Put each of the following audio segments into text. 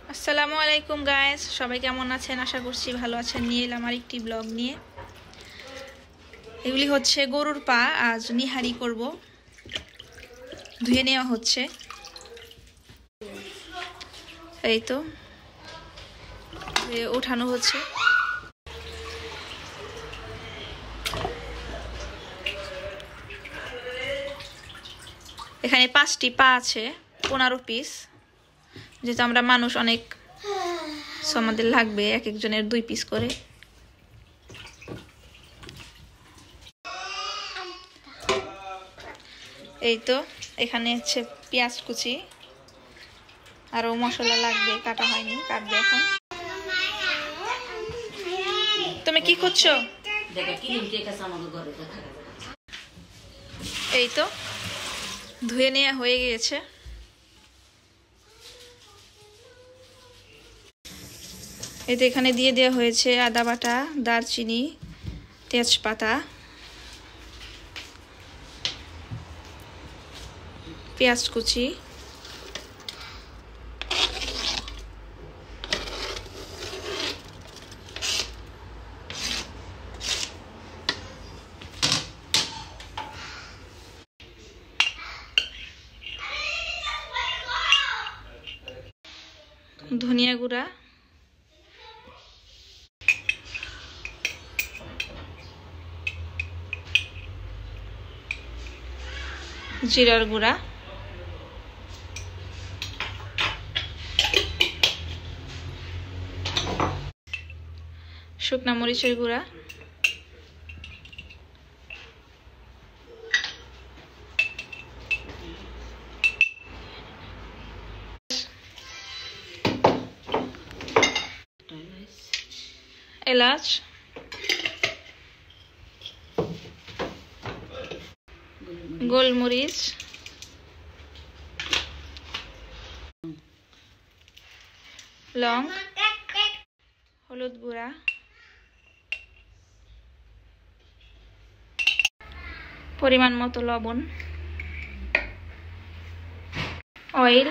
আসসালামু আলাইকুম গাইস, সবাই কেমন আছেন? আশা করছি ভালো আছেন। নিয়ে এলাম আরেকটি ব্লগ নিয়ে। এগুলি হচ্ছে গরুর পা, আজ নিহারি করব। ধুয়ে নেওয়া হচ্ছে, এই তো উঠানো হচ্ছে। এখানে 5টি পা আছে, 15 পিস। যেহেতু আমরা মানুষ অনেক, আমাদের লাগবে এক একজনের 2 পিস করে। এই তো এখানে হচ্ছে পেঁয়াজ কুচি, আরো মশলা লাগবে, কাটা হয়নি, কাটবে এখন। তুমি কি করছো? এই তো ধুয়ে নেওয়া হয়ে গিয়েছে। এই তো এখানে দিয়ে দেওয়া হয়েছে আদা বাটা, দারচিনি, তেজপাতা, পেঁয়াজ কুচি, ধনিয়া গুঁড়া, জিরার গুঁড়া, শুকনা মরিচের গুঁড়া, এলাচ, গোলমরিচ, লং, হলুদ গুঁড়া, পরিমাণ মতো লবণ, অয়েল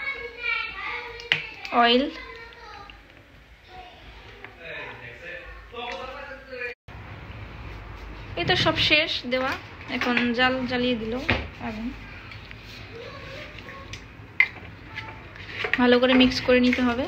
এই তো সব শেষ দেওয়া। এখন জাল জ্বালিয়ে দিল আগুন। ভালো করে মিক্স করে নিতে হবে।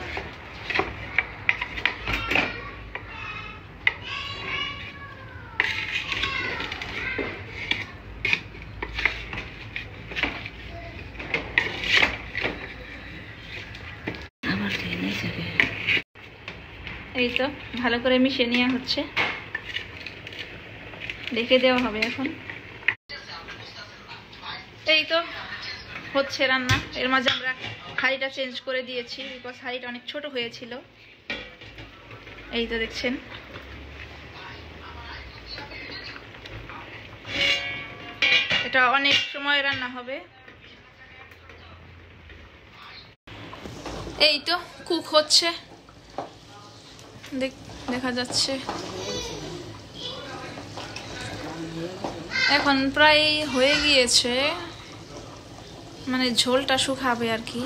এই তো ভালো করে মিশিয়ে নেওয়া হচ্ছে, রেখে দেওয়া হবে এখন। এই তো হচ্ছে রান্না। এর মাঝে আমরা হাঁড়িটা চেঞ্জ করে দিয়েছি, বিকজ হাঁড়িটা অনেক ছোট হয়েছিল। এই তো দেখছেন, এটা অনেক সময় রান্না হবে। এই তো কুক হচ্ছে, দেখা যাচ্ছে। এখন প্রায় হয়ে গিয়েছে, মানে ঝোলটা শুকাবে আর কি।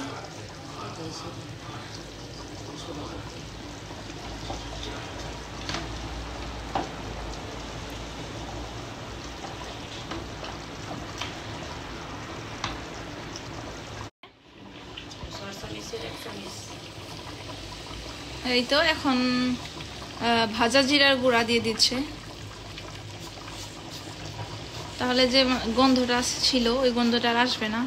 এই তো এখন ভাজা জিরার গুঁড়া দিয়ে দিচ্ছে, তাহলে যে গন্ধটা ছিল ওই গন্ধটা আর আসবে না।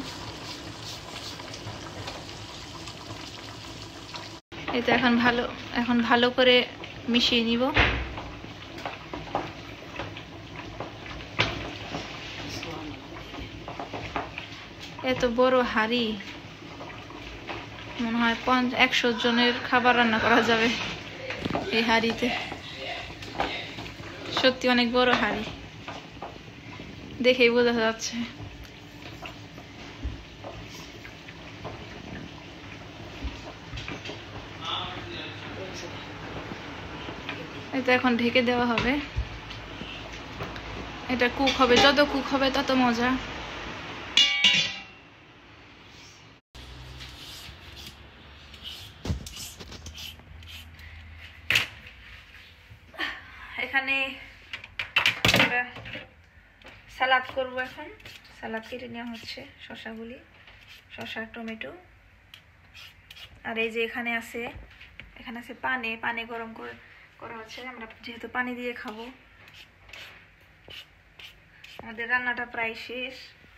এই তো এখন ভালো করে মিশিয়ে নিব। এত বড় হাঁড়ি, মনে হয় 100 জনের খাবার রান্না করা যাবে এই হাঁড়িতে। সত্যি অনেক বড় হাঁড়ি, দেখেই বোঝা যাচ্ছে। এটা এখন ঢেকে দেওয়া হবে। এটা কুক হবে, যত কুক হবে তত মজা। এখানে আমরা সালাদ করব এখন সালাদ কেটে নেওয়া হচ্ছে শসাগুলি শসা টমেটো আর এই যে এখানে আছে পানি গরম করা হচ্ছে আমরা যেহেতু পানি দিয়ে খাবো আমাদের রান্নাটা প্রায় শেষ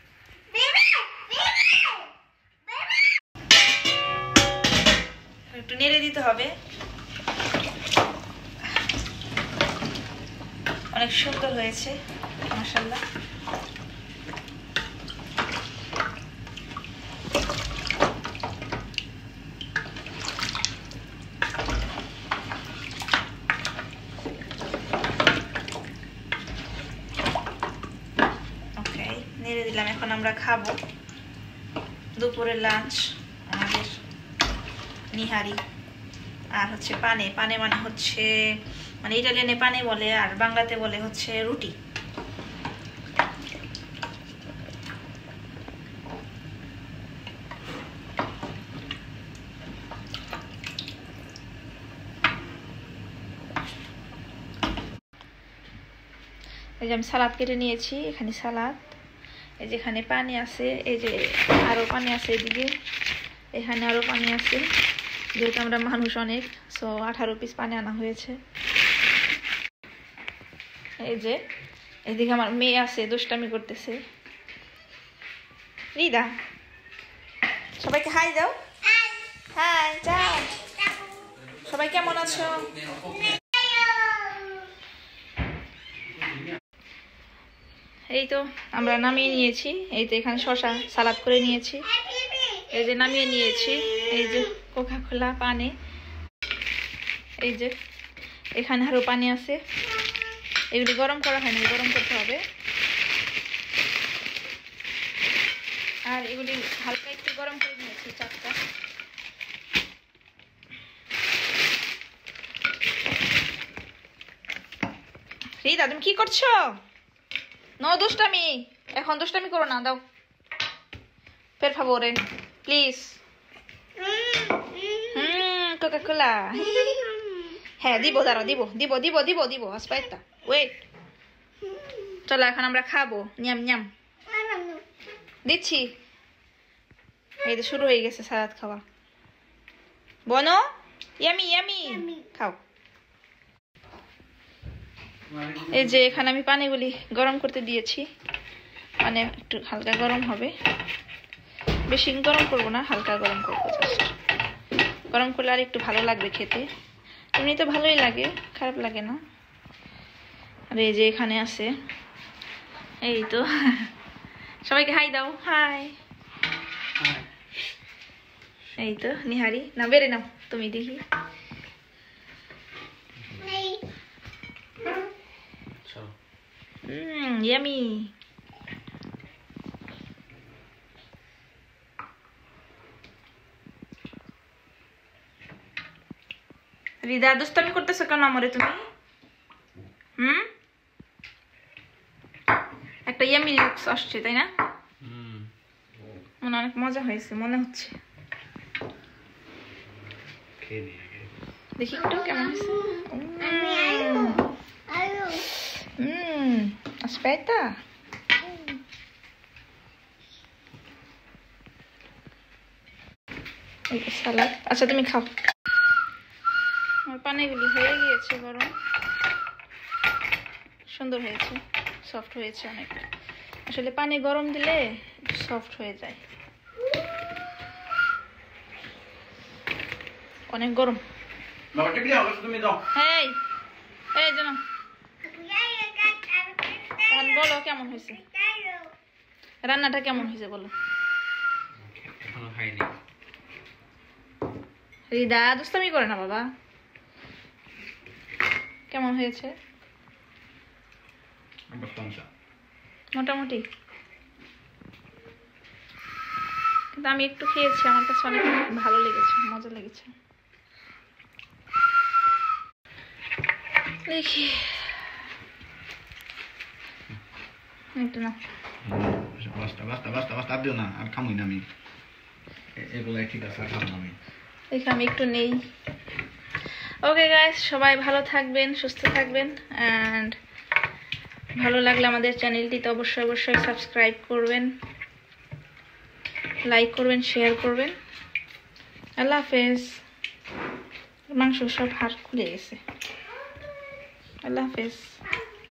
একটু নেড়ে দিতে হবে অনেক সুন্দর হয়েছে মাশাআল্লাহ নেড়ে দিলাম এখন আমরা খাবো দুপুরের লাঞ্চ আমাদের নিহারি আর হচ্ছে পানে মানে হচ্ছে মানে ইটালিয়ানে পানে বলে আর বাংলাতে বলে হচ্ছে রুটি এই যে আমি সালাদ কেটে নিয়েছি এখানে সালাদ এই যে এখানে পানি আছে এই যে আরো পানি আছে এদিকে এখানে আরো পানি আছে যেহেতু আমরা মানুষ অনেক সো 18 পিস পানি আনা হয়েছে এই যে এদিকে আমার মেয়ে আছে দুষ্টামি করতেছে রিদা সবাইকে হাই দাও হাই যাও সবাই কেমন আছো এই তো আমরা নামিয়ে নিয়েছি এই তো এখানে শসা সালাদ করে নিয়েছি এই যে নামিয়ে নিয়েছি এই যে কোকা কোলা পানি এই যে এখানে আরো পানি আছে এগুলি গরম করা হয়নি গরম করতে হবে আর এগুলি হালকা একটু গরম করে নিয়েছি চারটা রিদা তুমি কি করছো নো দুষ্টামি এখন দুষ্টামি করো না দাও per favore please Coca-Cola হ্যাঁ দিব দাঁড়াও দিব aspetta wait চলো এখন আমরা খাবো ঞ্যাম দিচ্ছি এই তো শুরু হয়ে গেছে সালাদ খাওয়া বনো ইয়ামি খাও এই যে এখানে আমি পানিগুলি গরম করতে দিয়েছি মানে একটু হালকা গরম হবে বেশি গরম করব না হালকা গরম করব জাস্ট গরম করলে আর একটু ভালো লাগবে খেতে এমনি তো ভালোই লাগে খারাপ লাগে না আর এই যে এখানে আছে এই তো সবাইকে হাই দাও হাই এই তো নিহারি না বেরে নাও তুমি দেখি ইয়ামি রিদা দুষ্টামি করতেছো কেন আমরে তুমি একটা ইয়ামি লুকস আসছে তাই না মনে অনেক মজা হয়েছে মনে হচ্ছে দেখি একটু কেমন হয়েছে aspetta সালাদ আচ্ছা তুমি খাও আমার পানিগুলি হয়ে গিয়েছে গরম সুন্দর হয়েছে সফট হয়েছে অনেক আসলে পানি গরম দিলে সফট হয়ে যায় অনেক গরম এই জানো বলো কেমন হয়েছে রান্নাটা কেমন হয়েছে বলো রিদা দুষ্টামি করে না বাবা কেমন হয়েছে মোটামুটি কিন্তু আমি একটু খেয়েছি আমার কাছে অনেক ভালো লেগেছে মজা লেগেছে দেখি একটু না বাস্তা দিও না আর খামুই না আমি এগুলাই ঠিক আছে খাবো আমি দেখি আমি একটু নেই ওকে গাইস, সবাই ভালো থাকবেন, সুস্থ থাকবেন, অ্যান্ড ভালো লাগলে আমাদের চ্যানেলটিতে অবশ্যই অবশ্যই সাবস্ক্রাইব করবেন, লাইক করবেন, শেয়ার করবেন। আল্লাহ হাফেজ। মাংস সব হাড় খুলে গেছে। আল্লাহ হাফেজ।